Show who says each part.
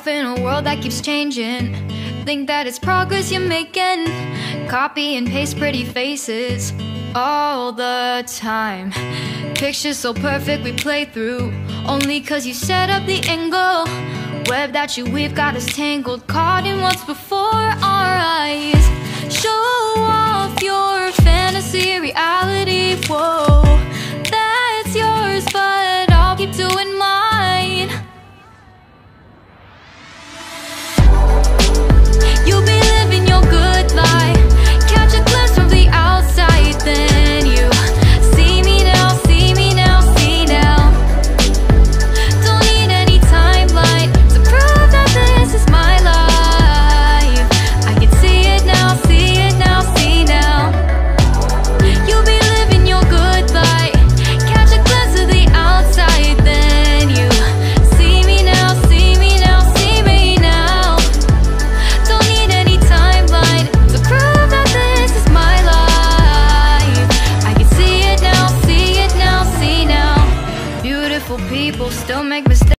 Speaker 1: life in a world that keeps changing. Think that it's progress you're making. Copy and paste pretty faces all the time. Pictures so perfect we play through, only cause you set up the angle. Web that you weave got us tangled, caught in what's before our eyes. Show